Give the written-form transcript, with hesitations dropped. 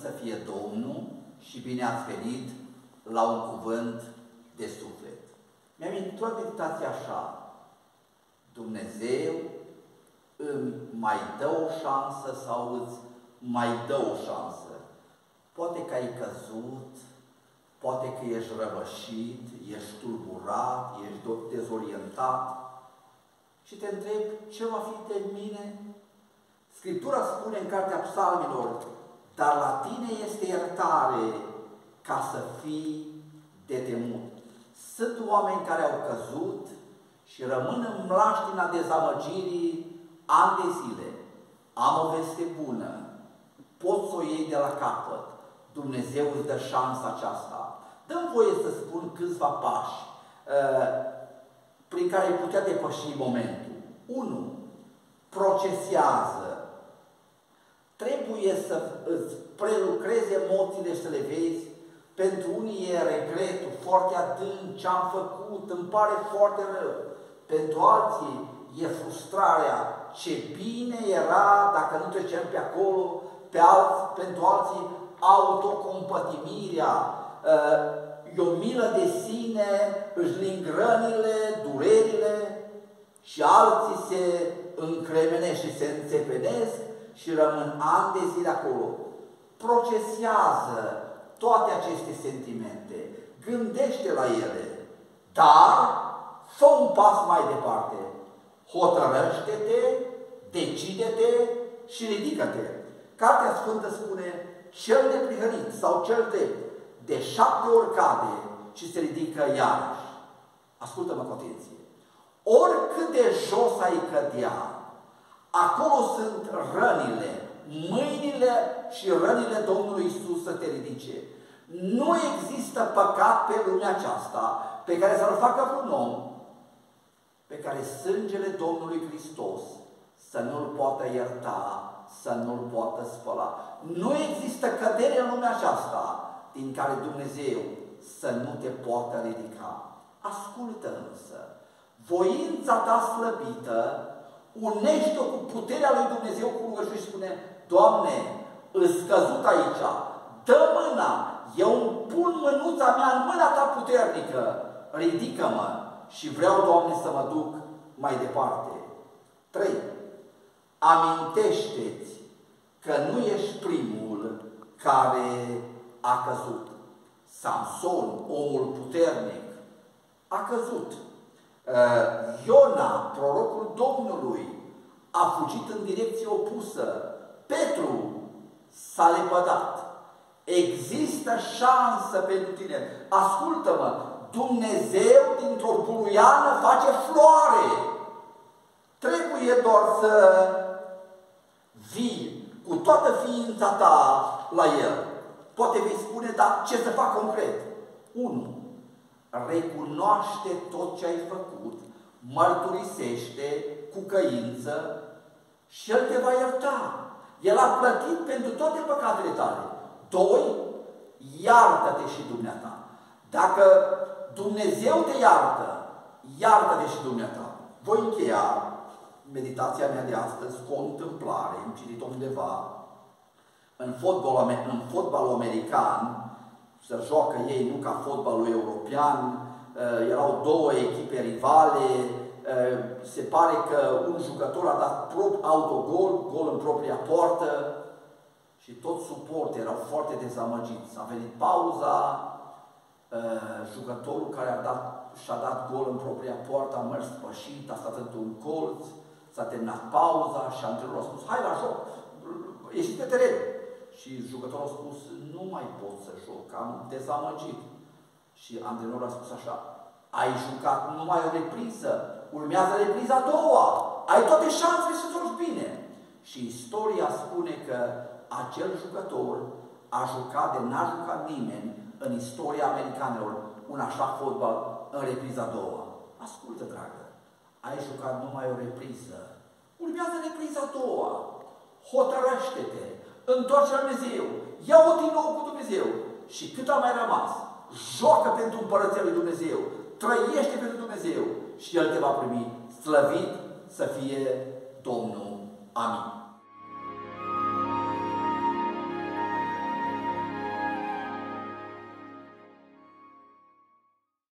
să fie Domnul și bine ați venit la un cuvânt de suflet. Mi-am introdus meditația așa: Dumnezeu îmi mai dă o șansă sau îți mai dă o șansă. Poate că ai căzut, poate că ești răvășit, ești tulburat, ești dezorientat și te întrebi ce va fi de mine. Scriptura spune în Cartea Psalmilor: dar la tine este iertare ca să fii de temut. Sunt oameni care au căzut și rămân în mlaștina dezamăgirii ani de zile. Am o veste bună, poți să o iei de la capăt. Dumnezeu îți dă șansa aceasta. Dă-mi voie să spun câțiva pași prin care ai putea depăși momentul. 1. Procesează. Trebuie să îți prelucrezi emoțiile și să le vezi. Pentru unii e regretul foarte adânc, ce am făcut, îmi pare foarte rău. Pentru alții e frustrarea, ce bine era dacă nu trecem pe acolo. Pentru alții autocompătimirea, e o milă de sine, își ling rănile, durerile, și alții se încremenesc și se înțepenesc și rămân ani de zile acolo. Procesează toate aceste sentimente, gândește la ele, dar fă un pas mai departe. Hotărăște-te, decide-te și ridică-te. Cartea Sfântă spune: cel neprihănit sau cel drept de 7 ori cade și se ridică iarăși. Ascultă-mă cu atenție. Oricât de jos ai cădea, acolo sunt rănile, mâinile și rănile Domnului Iisus să te ridice. Nu există păcat pe lumea aceasta pe care să-l facă vreun om, pe care sângele Domnului Hristos să nu-l poată ierta, să nu-l poată spăla. Nu există cădere în lumea aceasta din care Dumnezeu să nu te poată ridica. Ascultă însă, voința ta slăbită, unește-o cu puterea lui Dumnezeu cu rugăciune și spune: Doamne, îți scăzut aici, dă mâna, eu îmi pun mânuța mea în mâna ta puternică, ridică-mă și vreau, Doamne, să mă duc mai departe. 3. Amintește-ți că nu ești primul care a căzut. Samson, omul puternic, a căzut. Iona, prorocul Domnului, a fugit în direcție opusă. Petru s-a lepădat. Există șansă pentru tine. Ascultă-mă, Dumnezeu dintr-o buruiană face floare. Trebuie doar să vii cu toată ființa ta la El. Poate vei spune: dar ce să fac concret? 1. Recunoaște tot ce ai făcut, mărturisește cu căință și El te va ierta. El a plătit pentru toate păcatele tale. 2. Iartă-te și dumneata. Dacă Dumnezeu te iartă, iartă-te și dumneata. Voi încheia meditația mea de astăzi cu o întâmplare, am citit-o undeva. În fotbalul american se joacă ei nu ca fotbalul european, erau două echipe rivale, se pare că un jucător a dat autogol, gol în propria poartă și toți suporterii erau foarte dezamăgiți. A venit pauza, jucătorul care și-a dat gol în propria poartă a mers pășit, a stat într-un colț, s-a terminat pauza și antrenorul a spus: hai la joc, ieșiți pe teren. Și jucătorul a spus: nu mai pot să joc, am dezamăgit. Și antrenorul a spus așa: ai jucat numai o repriză, urmează repriza a doua, ai toate șansele să joci bine. Și istoria spune că acel jucător a jucat de n-a jucat nimeni în istoria americanilor un așa fotbal în repriza a doua. Ascultă, dragă, ai jucat numai o repriză, urmează repriza a doua. Hotărăște-te, întoarce la Dumnezeu, ia-o din nou cu Dumnezeu și cât a mai rămas, joacă pentru Împărăția lui Dumnezeu, trăiește pentru Dumnezeu și El te va primi. Slăvit să fie Domnul. Amin.